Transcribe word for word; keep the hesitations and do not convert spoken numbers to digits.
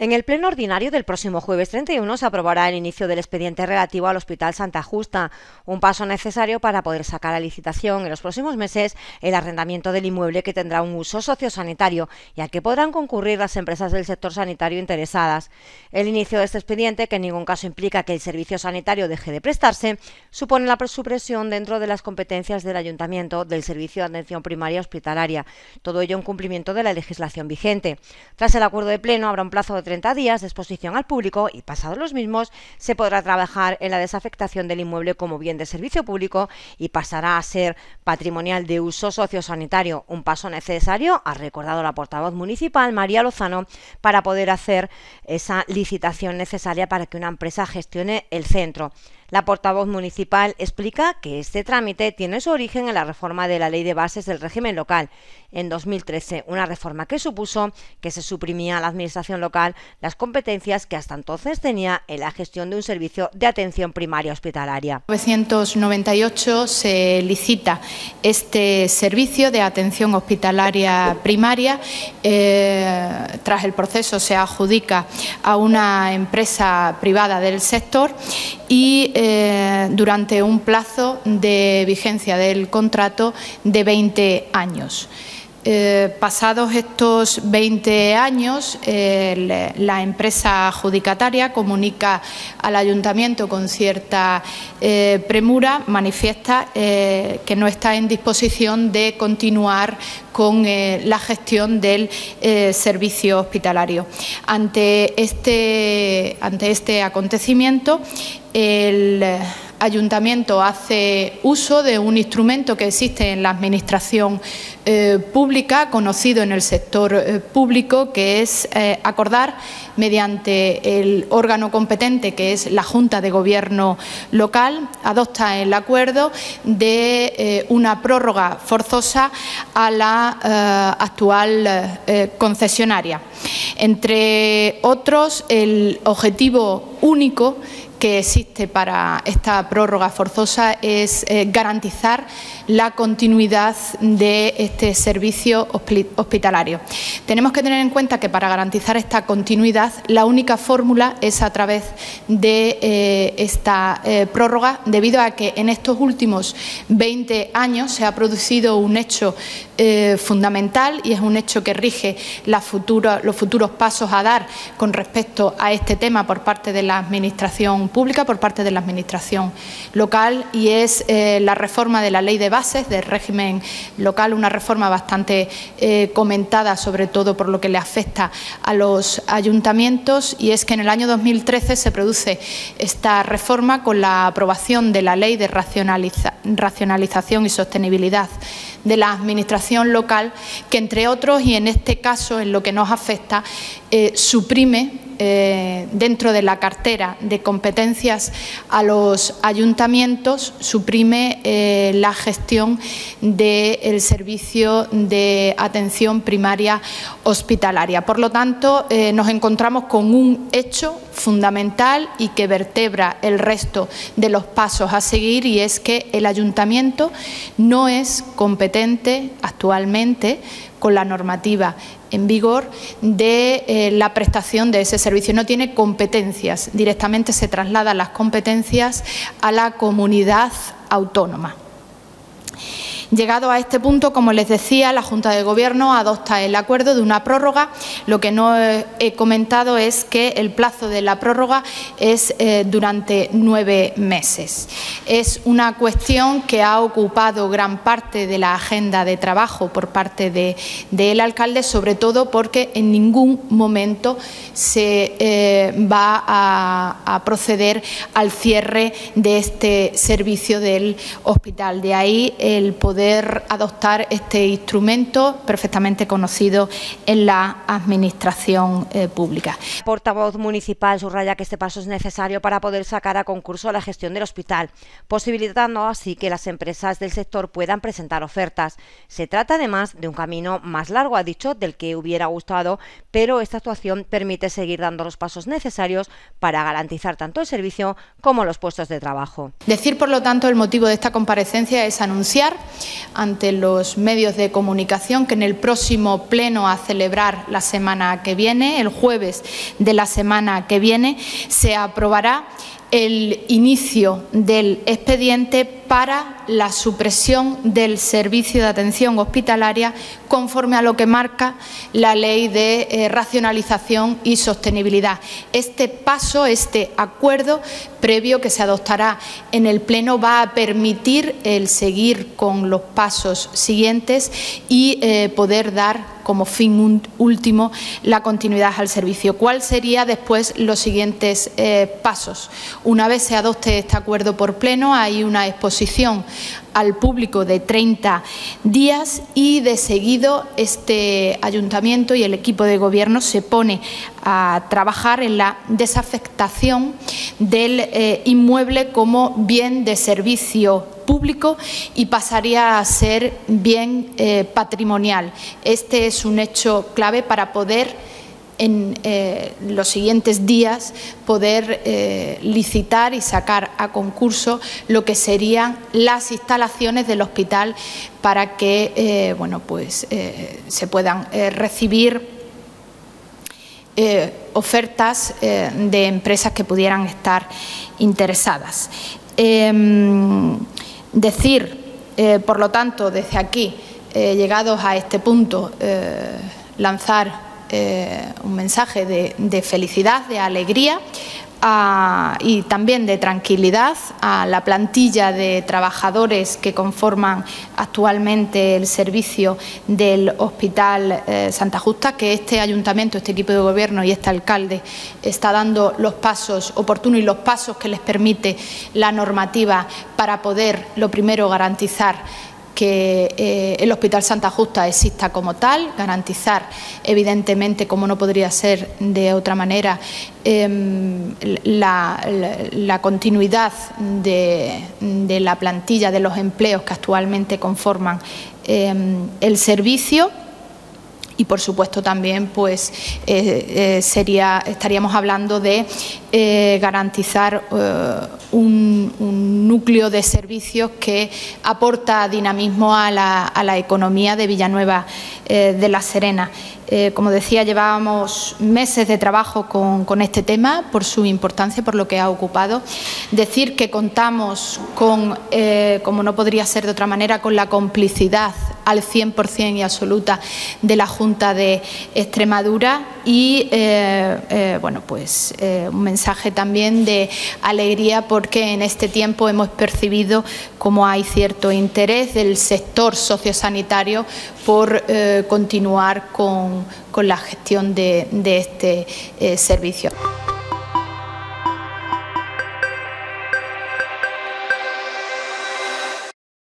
En el pleno ordinario del próximo jueves treinta y uno se aprobará el inicio del expediente relativo al Hospital Santa Justa, un paso necesario para poder sacar a licitación en los próximos meses el arrendamiento del inmueble que tendrá un uso sociosanitario y al que podrán concurrir las empresas del sector sanitario interesadas. El inicio de este expediente, que en ningún caso implica que el servicio sanitario deje de prestarse, supone la supresión dentro de las competencias del Ayuntamiento del Servicio de Atención Primaria Hospitalaria, todo ello en cumplimiento de la legislación vigente. Tras el acuerdo de pleno habrá un plazo de treinta días de exposición al público y, pasados los mismos, se podrá trabajar en la desafectación del inmueble como bien de servicio público y pasará a ser patrimonial de uso sociosanitario, un paso necesario, ha recordado la portavoz municipal María Lozano, para poder hacer esa licitación necesaria para que una empresa gestione el centro. La portavoz municipal explica que este trámite tiene su origen en la reforma de la Ley de Bases del Régimen Local en dos mil trece, una reforma que supuso que se suprimía a la administración local las competencias que hasta entonces tenía en la gestión de un servicio de atención primaria hospitalaria. En mil novecientos noventa y ocho se licita este servicio de atención hospitalaria primaria. Eh, tras el proceso se adjudica a una empresa privada del sector y eh, durante un plazo de vigencia del contrato de veinte años. Eh, pasados estos veinte años, eh, la empresa adjudicataria comunica al Ayuntamiento con cierta eh, premura, manifiesta eh, que no está en disposición de continuar con eh, la gestión del eh, servicio hospitalario. Ante este, ante este acontecimiento, el Ayuntamiento hace uso de un instrumento que existe en la Administración eh, pública, conocido en el sector eh, público, que es eh, acordar mediante el órgano competente, que es la Junta de Gobierno local, adopta el acuerdo de eh, una prórroga forzosa a la eh, actual eh, concesionaria. Entre otros, el objetivo único que existe para esta prórroga forzosa es eh, garantizar la continuidad de este servicio hospitalario. Tenemos que tener en cuenta que para garantizar esta continuidad la única fórmula es a través de eh, esta eh, prórroga, debido a que en estos últimos veinte años se ha producido un hecho eh, fundamental y es un hecho que rige la futura, los futuros pasos a dar con respecto a este tema por parte de la Administración pública, por parte de la Administración local, y es eh, la reforma de la Ley de Bases del régimen local, una reforma bastante eh, comentada, sobre todo por lo que le afecta a los ayuntamientos, y es que en el año dos mil trece se produce esta reforma con la aprobación de la Ley de racionaliza, racionalización y sostenibilidad de la Administración local, que entre otros, y en este caso en lo que nos afecta, eh, suprime Eh, dentro de la cartera de competencias a los ayuntamientos, suprime eh, la gestión del servicio de atención primaria hospitalaria. Por lo tanto, eh, nos encontramos con un hecho fundamental y que vertebra el resto de los pasos a seguir, y es que el ayuntamiento no es competente actualmente, con la normativa en vigor, de eh, la prestación de ese servicio. No tiene competencias, directamente se trasladan las competencias a la comunidad autónoma. Llegado a este punto, como les decía, la Junta de Gobierno adopta el acuerdo de una prórroga. Lo que no he comentado es que el plazo de la prórroga es eh, durante nueve meses. Es una cuestión que ha ocupado gran parte de la agenda de trabajo por parte de, del alcalde, sobre todo porque en ningún momento se eh, va a, a proceder al cierre de este servicio del hospital. De ahí el poder adoptar este instrumento perfectamente conocido en la Administración eh, pública. La portavoz municipal subraya que este paso es necesario para poder sacar a concurso la gestión del hospital, posibilitando así que las empresas del sector puedan presentar ofertas. Se trata además de un camino más largo, ha dicho, del que hubiera gustado, pero esta actuación permite seguir dando los pasos necesarios para garantizar tanto el servicio como los puestos de trabajo. Decir, por lo tanto, el motivo de esta comparecencia es anunciar ante los medios de comunicación que en el próximo pleno a celebrar la semana que viene, el jueves de la semana que viene, se aprobará el inicio del expediente para la supresión del servicio de atención hospitalaria conforme a lo que marca la Ley de eh, Racionalización y Sostenibilidad. Este paso, este acuerdo previo que se adoptará en el Pleno va a permitir el seguir con los pasos siguientes y eh, poder dar como fin último la continuidad al servicio. ¿Cuál sería después los siguientes eh, pasos? Una vez se adopte este acuerdo por Pleno, hay una exposición al público de treinta días y de seguido este ayuntamiento y el equipo de gobierno se pone a trabajar en la desafectación del eh, inmueble como bien de servicio público y pasaría a ser bien eh, patrimonial. Este es un hecho clave para poder en eh, los siguientes días poder eh, licitar y sacar a concurso lo que serían las instalaciones del hospital para que eh, bueno, pues, eh, se puedan eh, recibir eh, ofertas eh, de empresas que pudieran estar interesadas. Eh, decir, eh, por lo tanto, desde aquí, eh, llegados a este punto, eh, lanzar Eh, un mensaje de, de felicidad, de alegría a, y también de tranquilidad a la plantilla de trabajadores que conforman actualmente el servicio del Hospital eh, Santa Justa, que este ayuntamiento, este equipo de gobierno y este alcalde está dando los pasos oportunos y los pasos que les permite la normativa para poder, lo primero, garantizar que eh, el Hospital Santa Justa exista como tal, garantizar, evidentemente, como no podría ser de otra manera, eh, la, la, la continuidad de, de la plantilla de los empleos que actualmente conforman eh, el servicio. Y, por supuesto, también pues, eh, eh, sería, estaríamos hablando de eh, garantizar eh, un, un núcleo de servicios que aporta dinamismo a la, a la economía de Villanueva eh, de la Serena. Eh, como decía, llevábamos meses de trabajo con, con este tema por su importancia, por lo que ha ocupado. Decir que contamos con, eh, como no podría ser de otra manera, con la complicidad al cien por cien y absoluta de la Junta de Extremadura y eh, eh, bueno, pues eh, un mensaje también de alegría porque en este tiempo hemos percibido como hay cierto interés del sector sociosanitario por eh, continuar con, con la gestión de, de este eh, servicio.